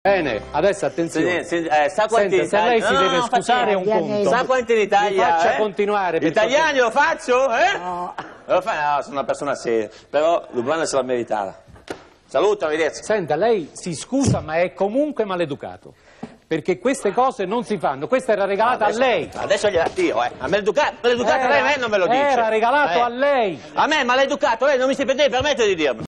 Bene, adesso attenzione. Sa quanti Senta, se lei si deve scusare è un conto. Sa quanti in Italia? Mi faccia continuare. Gli italiani lo faccio? No. No, sono una persona seria, però Lublana se la meritava. Saluto, arrivederci. Senta, lei si scusa, ma è comunque maleducato. Perché queste cose non si fanno. Questa era regalata a lei. Adesso gliela tiro, Ma maleducato lei non me lo dice. Era regalato a lei. A me, maleducato, lei non mi si deve permettere di dirmi.